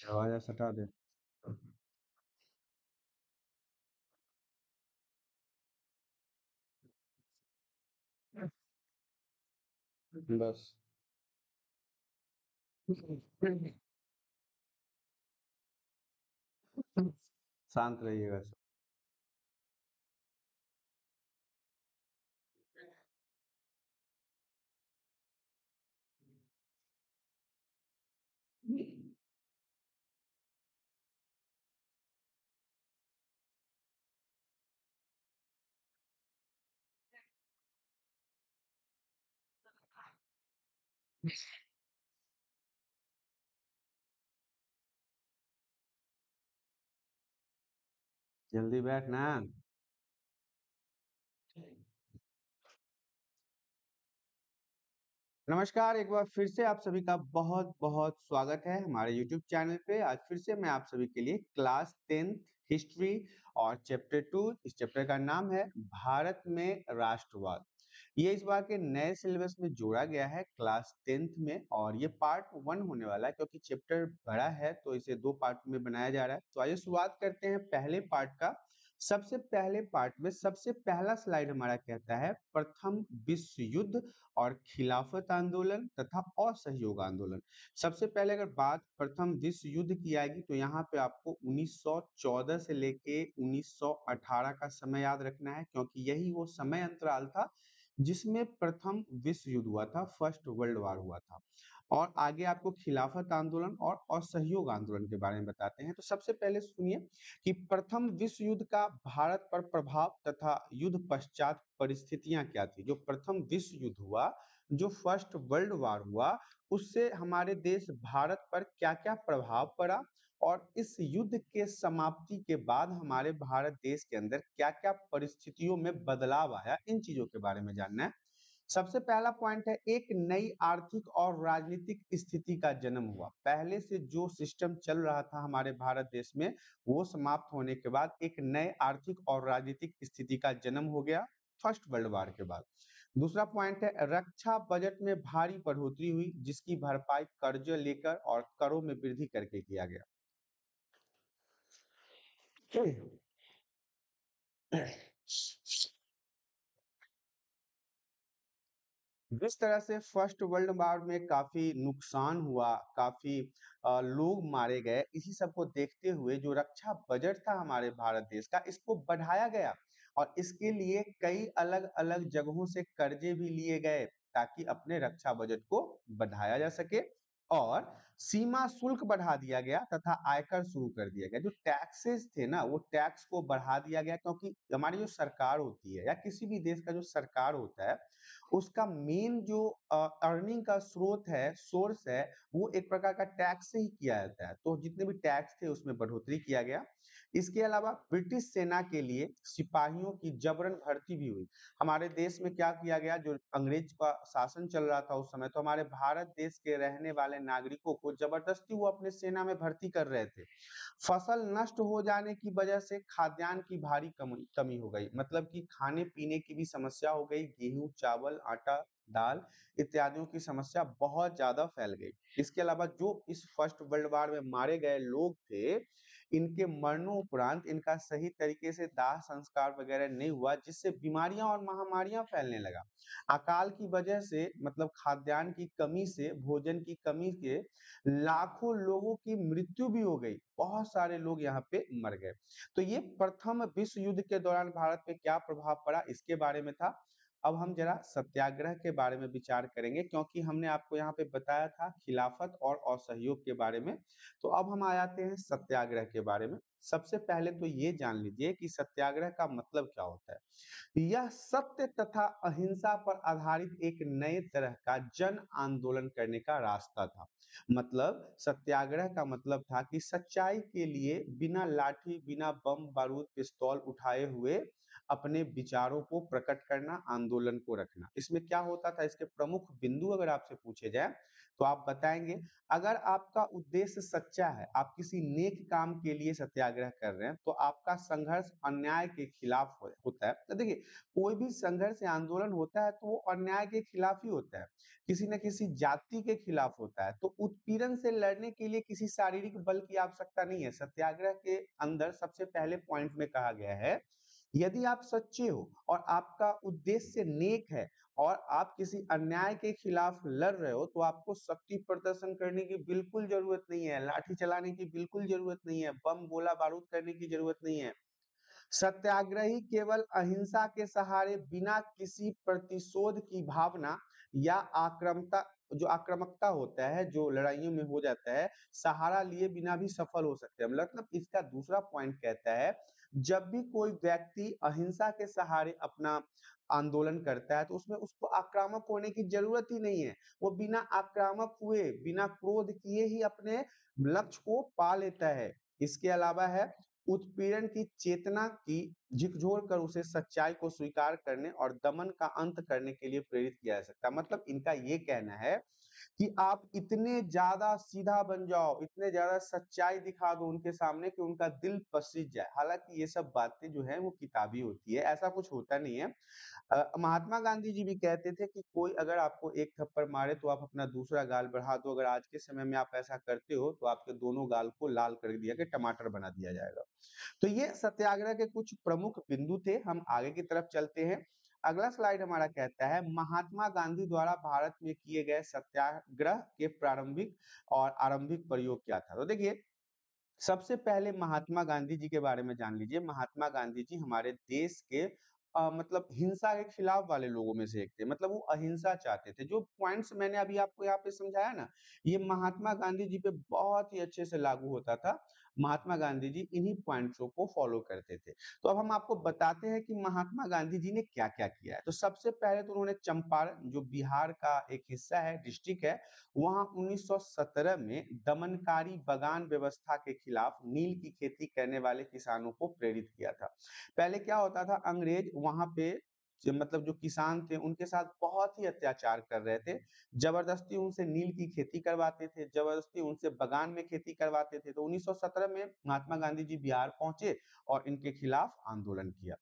आवाज हटा दे। बस शांत रहिएगा सब। जल्दी बैठ ना। नमस्कार, एक बार फिर से आप सभी का बहुत बहुत स्वागत है हमारे YouTube चैनल पे। आज फिर से मैं आप सभी के लिए क्लास 10th हिस्ट्री और चैप्टर 2, इस चैप्टर का नाम है भारत में राष्ट्रवाद। ये इस बार के नए सिलेबस में जोड़ा गया है क्लास 10th में, और ये पार्ट 1 होने वाला है क्योंकि चैप्टर बड़ा है तो इसे 2 पार्ट में बनाया जा रहा है। तो आइए शुरुआत करते हैं पहले पार्ट का। सबसे पहले पार्ट में सबसे पहला स्लाइड हमारा कहता है प्रथम विश्व युद्ध और खिलाफत आंदोलन तथा असहयोग आंदोलन। सबसे पहले अगर बात प्रथम विश्व युद्ध की आएगी तो यहाँ पे आपको 1914 से लेके 1918 का समय याद रखना है, क्योंकि यही वो समय अंतराल था जिसमें प्रथम विश्व युद्ध हुआ था, फर्स्ट वर्ल्ड वॉर हुआ था। और आगे आपको खिलाफत आंदोलन और असहयोग आंदोलन के बारे में बताते हैं। तो सबसे पहले सुनिए कि प्रथम विश्व युद्ध का भारत पर प्रभाव तथा युद्ध पश्चात परिस्थितियां क्या थी। जो प्रथम विश्व युद्ध हुआ, जो फर्स्ट वर्ल्ड वॉर हुआ, उससे हमारे देश भारत पर क्या क्या प्रभाव पड़ा, और इस युद्ध के समाप्ति के बाद हमारे भारत देश के अंदर क्या क्या परिस्थितियों में बदलाव आया, इन चीजों के बारे में जानना है। सबसे पहला पॉइंट है, एक नई आर्थिक और राजनीतिक स्थिति का जन्म हुआ। पहले से जो सिस्टम चल रहा था हमारे भारत देश में, वो समाप्त होने के बाद एक नए आर्थिक और राजनीतिक स्थिति का जन्म हो गया फर्स्ट वर्ल्ड वॉर के बाद। दूसरा पॉइंट है, रक्षा बजट में भारी बढ़ोतरी हुई जिसकी भरपाई कर्ज लेकर और करों में वृद्धि करके किया गया। जिस तरह से फर्स्ट वर्ल्ड वॉर में काफी नुकसान हुआ, काफी लोग मारे गए, इसी सब को देखते हुए जो रक्षा बजट था हमारे भारत देश का, इसको बढ़ाया गया और इसके लिए कई अलग अलग जगहों से कर्जे भी लिए गए ताकि अपने रक्षा बजट को बढ़ाया जा सके। और सीमा शुल्क बढ़ा दिया गया तथा आयकर शुरू कर दिया गया। जो टैक्सेस थे ना, वो टैक्स को बढ़ा दिया गया, क्योंकि हमारी जो सरकार होती है या किसी भी देश का जो सरकार होता है, उसका मेन जो अर्निंग का स्रोत है, सोर्स है, वो एक प्रकार का टैक्स से ही किया जाता है। तो जितने भी टैक्स थे उसमें बढ़ोतरी किया गया। इसके अलावा ब्रिटिश सेना के लिए सिपाहियों की जबरन भर्ती भी हुई। हमारे देश में क्या किया गया, जो अंग्रेज का शासन चल रहा था उस समय, तो हमारे भारत देश के रहने वाले नागरिकों को जबरदस्ती वो अपने सेना में भर्ती कर रहे थे। फसल नष्ट हो जाने की वजह से खाद्यान्न की भारी कमी कमी हो गई, मतलब कि खाने पीने की भी समस्या हो गई। गेहूं, चावल, आटा, दाल इत्यादियों की समस्या बहुत ज्यादा फैल गई। इसके अलावा जो इस फर्स्ट वर्ल्ड वॉर में मारे गए लोग थे, इनके मरणोपरांत इनका सही तरीके से दाह संस्कार वगैरह नहीं हुआ, जिससे बीमारियां और महामारियां फैलने लगा। अकाल की वजह से, मतलब खाद्यान्न की कमी से, भोजन की कमी के लाखों लोगों की मृत्यु भी हो गई, बहुत सारे लोग यहाँ पे मर गए। तो ये प्रथम विश्व युद्ध के दौरान भारत पे क्या प्रभाव पड़ा, इसके बारे में था। अब हम जरा सत्याग्रह के बारे में विचार करेंगे, क्योंकि हमने आपको यहाँ पे बताया था खिलाफत और असहयोग के बारे में। तो अब हम आ जाते हैं सत्याग्रह के बारे में। सबसे पहले तो ये जान लीजिए कि सत्याग्रह का मतलब क्या होता है। यह सत्य तथा अहिंसा पर आधारित एक नए तरह का जन आंदोलन करने का रास्ता था। मतलब सत्याग्रह का मतलब था कि सच्चाई के लिए बिना लाठी, बिना बम बारूद पिस्तौल उठाए हुए अपने विचारों को प्रकट करना, आंदोलन को रखना। इसमें क्या होता था, इसके प्रमुख बिंदु अगर आपसे पूछे जाए तो आप बताएंगे, अगर आपका उद्देश्य सच्चा है, आप किसी नेक काम के लिए सत्याग्रह कर रहे हैं, तो आपका संघर्ष अन्याय के खिलाफ होता है। तो देखिए, कोई भी संघर्ष या आंदोलन होता है तो वो अन्याय के खिलाफ ही होता है, किसी न किसी जाति के खिलाफ होता है। तो उत्पीड़न से लड़ने के लिए किसी शारीरिक बल की आवश्यकता नहीं है। सत्याग्रह के अंदर सबसे पहले पॉइंट में कहा गया है, यदि आप सच्चे हो और आपका उद्देश्य नेक है और आप किसी अन्याय के खिलाफ लड़ रहे हो, तो आपको शक्ति प्रदर्शन करने की बिल्कुल जरूरत नहीं है, लाठी चलाने की बिल्कुल जरूरत नहीं है, बम गोला बारूद करने की जरूरत नहीं है। सत्याग्रही केवल अहिंसा के सहारे बिना किसी प्रतिशोध की भावना या आक्रामकता होता है, जो लड़ाइयों में हो जाता है, सहारा लिए बिना भी सफल हो सकते हैं। मतलब इसका दूसरा पॉइंट कहता है, जब भी कोई व्यक्ति अहिंसा के सहारे अपना आंदोलन करता है तो उसमें उसको आक्रामक होने की जरूरत ही नहीं है। वो बिना आक्रामक हुए, बिना क्रोध किए ही अपने लक्ष्य को पा लेता है। इसके अलावा है, उत्पीड़न की चेतना की झिकझोर कर उसे सच्चाई को स्वीकार करने और दमन का अंत करने के लिए प्रेरित किया जा सकता है। मतलब इनका ये कहना है कि आप इतने ज्यादा सीधा बन जाओ, इतने ज्यादा सच्चाई दिखा दो उनके सामने कि उनका दिल पसीज जाए। हालांकि ये सब बातें जो है वो किताबी होती है, ऐसा कुछ होता नहीं है। महात्मा गांधी जी भी कहते थे कि कोई अगर आपको एक थप्पड़ मारे तो आप अपना दूसरा गाल बढ़ा दो, अगर आज के समय में आप ऐसा करते हो तो आपके दोनों गाल को लाल कर दिया के टमाटर बना दिया जाएगा। तो ये सत्याग्रह के कुछ प्रमुख बिंदु थे। हम आगे की तरफ चलते हैं। अगला स्लाइड हमारा कहता है, महात्मा गांधी द्वारा भारत में किए गए सत्याग्रह के प्रारंभिक और आरंभिक प्रयोग क्या था। तो देखिए, सबसे पहले महात्मा गांधी जी के बारे में जान लीजिए। महात्मा गांधी जी हमारे देश के मतलब हिंसा के खिलाफ वाले लोगों में से एक थे। मतलब वो अहिंसा चाहते थे। जो पॉइंट्स मैंने अभी आपको यहाँ पे समझाया ना, ये महात्मा गांधी जी पे बहुत ही अच्छे से लागू होता था। महात्मा गांधी जी इन्हीं पॉइंट्सों को फॉलो करते थे। तो अब हम आपको बताते हैं कि महात्मा गांधी जी ने क्या क्या किया है। तो सबसे पहले तो उन्होंने चंपारण, जो बिहार का एक हिस्सा है, डिस्ट्रिक्ट है, वहां 1917 में दमनकारी बगान व्यवस्था के खिलाफ नील की खेती करने वाले किसानों को प्रेरित किया था। पहले क्या होता था, अंग्रेज वहां पे मतलब जो किसान थे उनके साथ बहुत ही अत्याचार कर रहे थे। जबरदस्ती उनसे नील की खेती करवाते थे, जबरदस्ती उनसे बगान में खेती करवाते थे। तो 1917 में महात्मा गांधी जी बिहार पहुंचे और इनके खिलाफ आंदोलन किया।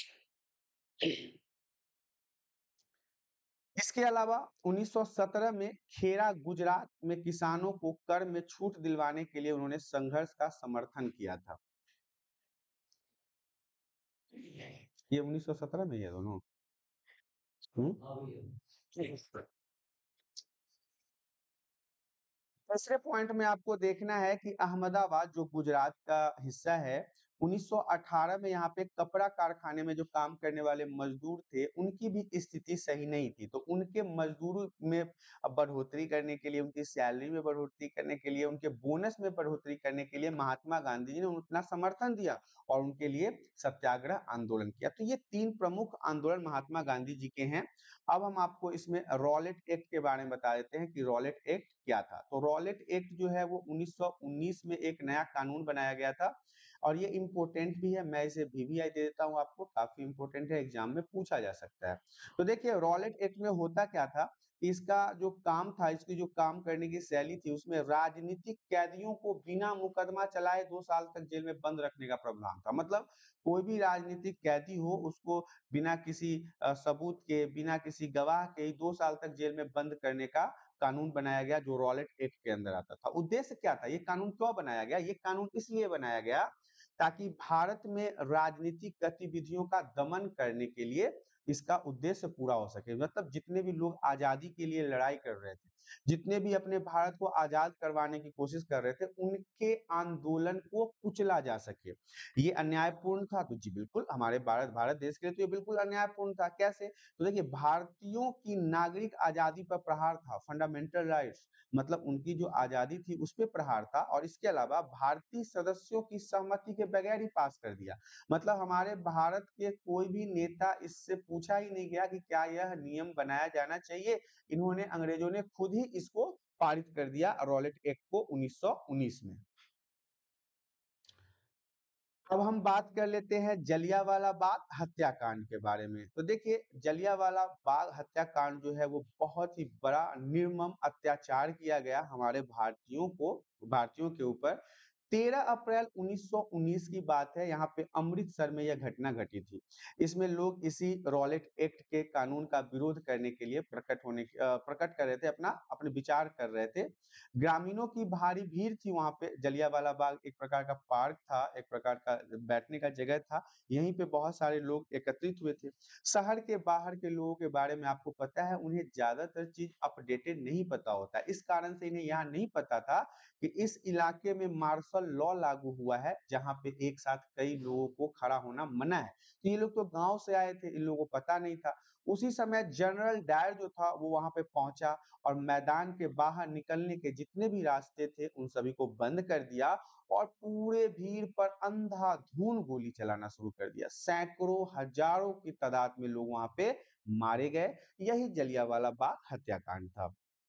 इसके अलावा 1917 में खेड़ा गुजरात में किसानों को कर में छूट दिलवाने के लिए उन्होंने संघर्ष का समर्थन किया था। ये 1917 में ये दोनों। तीसरे पॉइंट में आपको देखना है कि अहमदाबाद, जो गुजरात का हिस्सा है, 1918 में यहाँ पे कपड़ा कारखाने में जो काम करने वाले मजदूर थे, उनकी भी स्थिति सही नहीं थी। तो उनके मजदूर में बढ़ोतरी करने के लिए, उनकी सैलरी में बढ़ोतरी करने के लिए, उनके बोनस में बढ़ोतरी करने के लिए महात्मा गांधी जी ने उतना समर्थन दिया और उनके लिए सत्याग्रह आंदोलन किया। तो ये तीन प्रमुख आंदोलन महात्मा गांधी जी के हैं। अब हम आपको इसमें रॉलेट एक्ट के बारे में बता देते हैं कि रॉलेट एक्ट क्या था। तो रॉलेट एक्ट जो है वो 1919 में एक नया कानून बनाया गया था और ये इम्पोर्टेंट भी है। मैं इसे वीवीआई दे देता हूँ आपको, काफी इंपॉर्टेंट है, एग्जाम में पूछा जा सकता है। तो देखिए, रॉलेट एक्ट में होता क्या था, इसका जो काम था, इसकी जो काम करने की शैली थी, उसमें राजनीतिक कैदियों को बिना मुकदमा चलाए 2 साल तक जेल में बंद रखने का प्रावधान था। मतलब कोई भी राजनीतिक कैदी हो, उसको बिना किसी सबूत के, बिना किसी गवाह के ही 2 साल तक जेल में बंद करने का कानून बनाया गया, जो रॉलेट एक्ट के अंदर आता था। उद्देश्य क्या था, ये कानून क्यों बनाया गया? ये कानून इसलिए बनाया गया ताकि भारत में राजनीतिक गतिविधियों का दमन करने के लिए इसका उद्देश्य पूरा हो सके। मतलब जितने भी लोग आजादी के लिए लड़ाई कर रहे थे, जितने भी अपने भारत को आजाद करवाने की कोशिश कर रहे थे, उनके आंदोलन को कुचला जा सके। ये अन्यायपूर्ण था। तो जी बिल्कुल, हमारे भारत भारत देश के लिए तो ये बिल्कुल अन्यायपूर्ण था। कैसे? तो देखिए, भारतीयों की नागरिक आजादी पर प्रहार था, फंडामेंटल राइट्स, मतलब उनकी जो आजादी थी उस पे प्रहार था। और इसके अलावा भारतीय सदस्यों की सहमति के बगैर ही पास कर दिया। मतलब हमारे भारत के कोई भी नेता, इससे पूछा ही नहीं गया कि क्या यह नियम बनाया जाना चाहिए। इन्होंने, अंग्रेजों ने खुद ही इसको पारित कर दिया रॉलेट एक्ट को 1919 में। अब हम बात कर लेते हैं जलियांवाला बाग हत्याकांड के बारे में। तो देखिए जलियांवाला बाग हत्याकांड जो है वो बहुत ही बड़ा निर्मम अत्याचार किया गया हमारे भारतीयों के ऊपर। 13 अप्रैल 1919 की बात है, यहाँ पे अमृतसर में यह घटना घटी थी। इसमें लोग इसी रॉलेट एक्ट के कानून का विरोध करने के लिए प्रकट कर रहे थे, अपने विचार कर रहे थे। ग्रामीणों की भारी भीड़ थी वहां पे। जलियांवाला बाग एक प्रकार का पार्क था, एक प्रकार का बैठने का जगह था। यहीं पे बहुत सारे लोग एकत्रित हुए थे। शहर के बाहर के लोगों के बारे में आपको पता है, उन्हें ज्यादातर चीज अपडेटेड नहीं पता होता है। इस कारण से इन्हें यहाँ नहीं पता था कि इस इलाके में मार्शल लॉ लागू हुआ है, जहां पे एक साथ कई लोगों को खड़ा होना मना है। तो ये लोग तो गांव से आए थे, इन लोगों को पता नहीं था। उसी समय जनरल डायर जो था वो वहां पे पहुंचा और मैदान के बाहर निकलने के जितने भी रास्ते थे उन सभी को बंद कर दिया और पूरे भीड़ पर अंधाधुंध गोली चलाना शुरू कर दिया। सैकड़ों हजारों की तादाद में लोग वहां पे मारे गए। यही जलियांवाला बाग हत्याकांड था।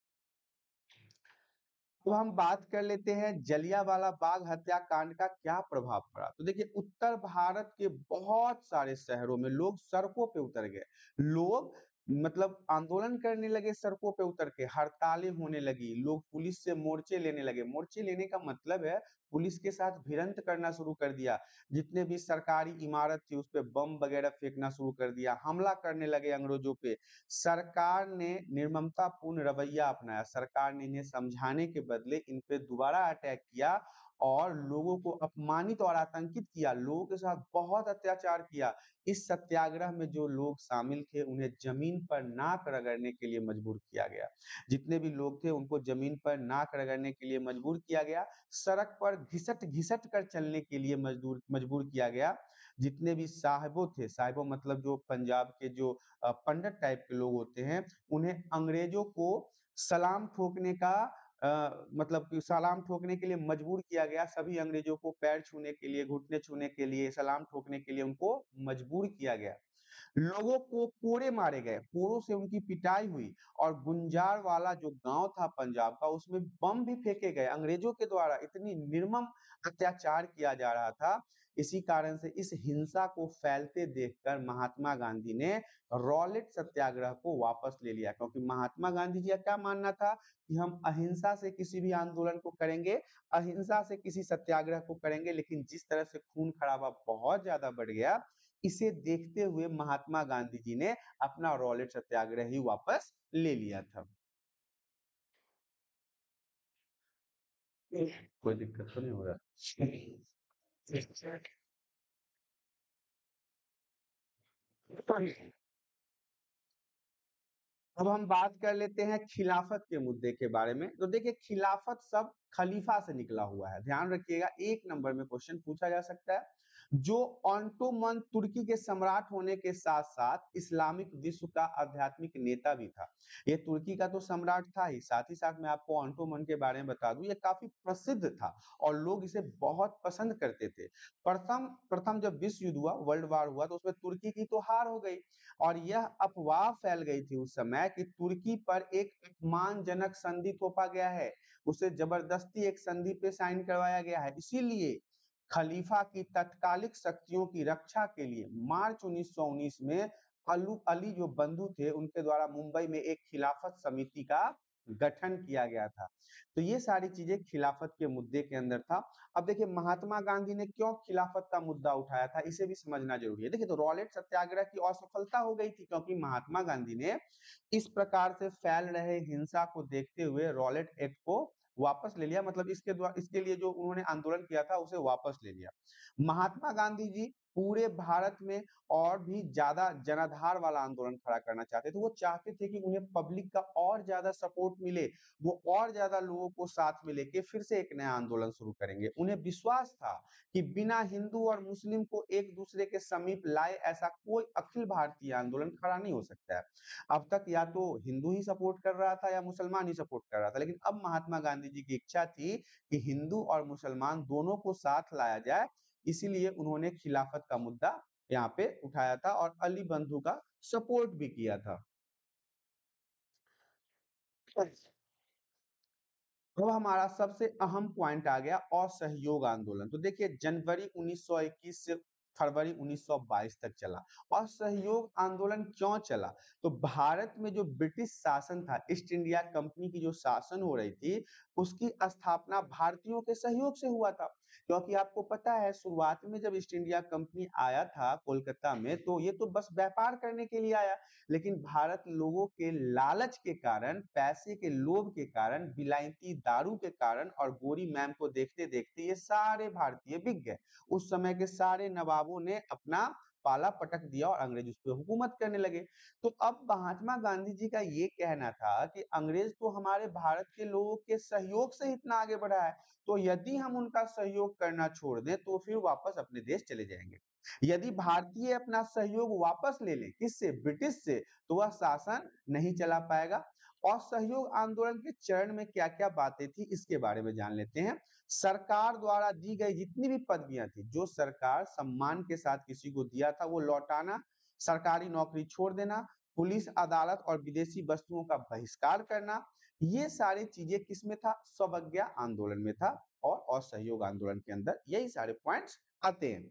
तो हम बात कर लेते हैं जलियांवाला बाग हत्याकांड का क्या प्रभाव पड़ा। तो देखिए उत्तर भारत के बहुत सारे शहरों में लोग सड़कों पे उतर गए। लोग मतलब आंदोलन करने लगे, सड़कों पे उतर के हड़तालें होने लगी, लोग पुलिस से मोर्चे लेने लगे। मोर्चे लेने का मतलब है पुलिस के साथ भिड़ंत करना शुरू कर दिया। जितने भी सरकारी इमारत थी उस पे बम वगैरह फेंकना शुरू कर दिया, हमला करने लगे अंग्रेजों पे। सरकार ने निर्ममतापूर्ण रवैया अपनाया। सरकार ने इन्हें समझाने के बदले इन पे दोबारा अटैक किया और लोगों को अपमानित और आतंकित किया, लोगों के साथ बहुत अत्याचार किया। इस सत्याग्रह में जो लोग शामिल थे उन्हें जमीन पर नाक रगड़ने के लिए मजबूर किया गया। जितने भी लोग थे उनको जमीन पर नाक रगड़ने के लिए मजबूर किया गया। सड़क पर घिसट घिसट कर चलने के लिए मजदूर मजबूर किया गया। जितने भी साहिबों थे, साहिबों मतलब जो पंजाब के जो पंडित टाइप के लोग होते हैं, उन्हें अंग्रेजों को सलाम ठोकने का मतलब कि सलाम ठोकने के लिए मजबूर किया गया। सभी अंग्रेजों को पैर छूने के लिए, घुटने छूने के लिए, सलाम ठोकने के लिए उनको मजबूर किया गया। लोगों को कोड़े मारे गए, कोड़ों से उनकी पिटाई हुई और गुंजार वाला जो गांव था पंजाब का उसमें बम भी फेंके गए। अंग्रेजों के द्वारा इतनी निर्मम अत्याचार किया जा रहा था। इसी कारण से इस हिंसा को फैलते देखकर महात्मा गांधी ने रॉलेट सत्याग्रह को वापस ले लिया, क्योंकि महात्मा गांधी जी का क्या मानना था कि हम अहिंसा से किसी भी आंदोलन को करेंगे, अहिंसा से किसी सत्याग्रह को करेंगे। लेकिन जिस तरह से खून खराबा बहुत ज्यादा बढ़ गया, इसे देखते हुए महात्मा गांधी जी ने अपना रॉलेट सत्याग्रह ही वापस ले लिया था। कोई दिक्कत तो नहीं हो रहा? अब हम बात कर लेते हैं खिलाफत के मुद्दे के बारे में। तो देखिए खिलाफत सब खलीफा से निकला हुआ है, ध्यान रखिएगा। एक नंबर में क्वेश्चन पूछा जा सकता है। जो ऑटोमन तुर्की के सम्राट होने के साथ साथ इस्लामिक विश्व का आध्यात्मिक नेता भी था। ये तुर्की का तो सम्राट था ही, साथ ही साथ मैं आपको ऑटोमन के बारे में बता दूं, ये काफी प्रसिद्ध था और लोग इसे बहुत पसंद करते थे। प्रथम प्रथम जब विश्व युद्ध हुआ, वर्ल्ड वार हुआ, तो उसमें तुर्की की तो हार हो गई और यह अफवाह फैल गई थी उस समय कि तुर्की पर एक अपमानजनक संधि थोपा गया है, उसे जबरदस्ती एक संधि पे साइन करवाया गया है। इसीलिए खलीफा की तत्कालिक शक्तियों की रक्षा के लिए मार्च 1919 में अली जो बंधु थे उनके द्वारा मुंबई में एक खिलाफत समिति का गठन किया गया था। तो ये सारी चीजें खिलाफत के मुद्दे के अंदर था। अब देखिए महात्मा गांधी ने क्यों खिलाफत का मुद्दा उठाया था, इसे भी समझना जरूरी है। देखिए तो रॉलेट सत्याग्रह की असफलता हो गई थी क्योंकि महात्मा गांधी ने इस प्रकार से फैल रहे हिंसा को देखते हुए रॉलेट एक्ट को वापस ले लिया। मतलब इसके लिए जो उन्होंने आंदोलन किया था उसे वापस ले लिया। महात्मा गांधी जी पूरे भारत में और भी ज्यादा जनाधार वाला आंदोलन खड़ा करना चाहते थे। वो चाहते थे कि उन्हें पब्लिक का और ज्यादा सपोर्ट मिले, वो और ज्यादा लोगों को साथ में लेके फिर से एक नया आंदोलन शुरू करेंगे। उन्हें विश्वास था कि बिना हिंदू और मुस्लिम को एक दूसरे के समीप लाए ऐसा कोई अखिल भारतीय आंदोलन खड़ा नहीं हो सकता है। अब तक या तो हिंदू ही सपोर्ट कर रहा था या मुसलमान ही सपोर्ट कर रहा था, लेकिन अब महात्मा गांधी जी की इच्छा थी कि हिंदू और मुसलमान दोनों को साथ लाया जाए। इसीलिए उन्होंने खिलाफत का मुद्दा यहाँ पे उठाया था और अली बंधु का सपोर्ट भी किया था। अब हमारा सबसे अहम पॉइंट आ गया असहयोग आंदोलन। तो देखिए जनवरी 1921 से फरवरी 1922 तक चला। असहयोग आंदोलन क्यों चला? तो भारत में जो ब्रिटिश शासन था, ईस्ट इंडिया कंपनी की जो शासन हो रही थी, उसकी स्थापना भारतीयों के सहयोग से हुआ था। क्योंकि आपको पता है शुरुआत में जब ईस्ट इंडिया कंपनी आया था कोलकाता में, तो ये तो बस व्यापार करने के लिए आया, लेकिन भारत लोगों के लालच के कारण, पैसे के लोभ के कारण, विलायती दारू के कारण और गोरी मैम को देखते देखते ये सारे भारतीय बिक गए। उस समय के सारे नवाबों ने अपना पाला पटक दिया और अंग्रेज उस पर हुकूमत करने लगे। तो अब महात्मा गांधी जी का ये कहना था कि अंग्रेज तो हमारे भारत के लोगों के सहयोग से इतना आगे बढ़ा है, तो यदि हम उनका सहयोग करना छोड़ दें तो फिर वापस अपने देश चले जाएंगे। यदि भारतीय अपना सहयोग वापस ले लें किससे? ब्रिटिश से, तो वह शासन नहीं चला पाएगा। और सहयोग आंदोलन के चरण में क्या क्या बातें थी इसके बारे में जान लेते हैं। सरकार द्वारा दी गई जितनी भी पदवियां थी, जो सरकार सम्मान के साथ किसी को दिया था वो लौटाना, सरकारी नौकरी छोड़ देना, पुलिस अदालत और विदेशी वस्तुओं का बहिष्कार करना, ये सारी चीजें किसमें था? स्वज्ञा आंदोलन में था। और असहयोग आंदोलन के अंदर यही सारे पॉइंट्स आते हैं।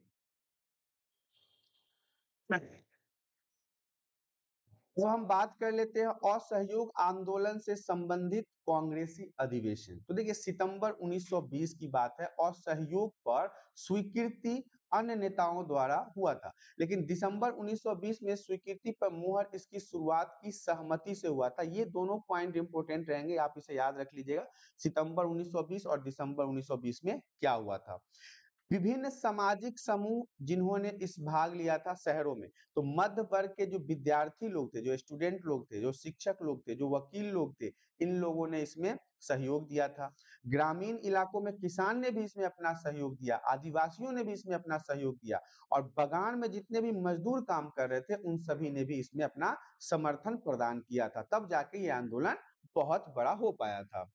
तो हम बात कर लेते हैं असहयोग आंदोलन से संबंधित कांग्रेसी अधिवेशन। तो देखिए सितंबर 1920 की बात है। असहयोग पर स्वीकृति अन्य नेताओं द्वारा हुआ था, लेकिन दिसंबर 1920 में स्वीकृति पर मुहर इसकी शुरुआत की सहमति से हुआ था। ये दोनों पॉइंट इंपोर्टेंट रहेंगे, आप इसे याद रख लीजिएगा। सितंबर 1920 और दिसंबर 1920 में क्या हुआ था। विभिन्न सामाजिक समूह जिन्होंने इस भाग लिया था शहरों में, तो मध्य वर्ग के जो विद्यार्थी लोग थे, जो स्टूडेंट लोग थे, जो शिक्षक लोग थे, जो वकील लोग थे, इन लोगों ने इसमें सहयोग दिया था। ग्रामीण इलाकों में किसान ने भी इसमें अपना सहयोग दिया, आदिवासियों ने भी इसमें अपना सहयोग दिया, और बगान में जितने भी मजदूर काम कर रहे थे उन सभी ने भी इसमें अपना समर्थन प्रदान किया था। तब जाके ये आंदोलन बहुत बड़ा हो पाया था।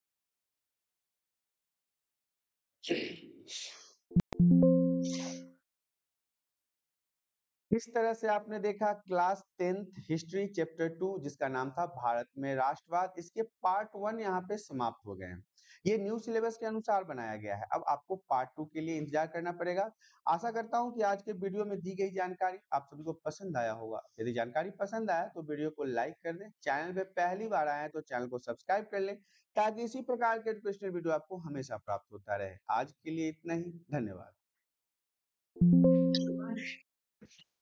इस तरह से आपने देखा क्लास 10th हिस्ट्री चैप्टर 2 जिसका नाम था भारत में राष्ट्रवाद, इसके पार्ट 1 यहाँ पे समाप्त हो गए हैं। ये न्यू सिलेबस के अनुसार बनाया गया है। अब आपको पार्ट 2 के लिए इंतजार करना पड़ेगा। आशा करता हूँ कि आज के वीडियो में दी गई जानकारी आप सभी को पसंद आया होगा। यदि जानकारी पसंद आया तो वीडियो को लाइक कर दें, चैनल पे पहली बार आए हैं तो चैनल को सब्सक्राइब कर लें, ताकि इसी प्रकार के एजुकेशनल वीडियो आपको हमेशा प्राप्त होता रहे। आज के लिए इतना ही, धन्यवाद।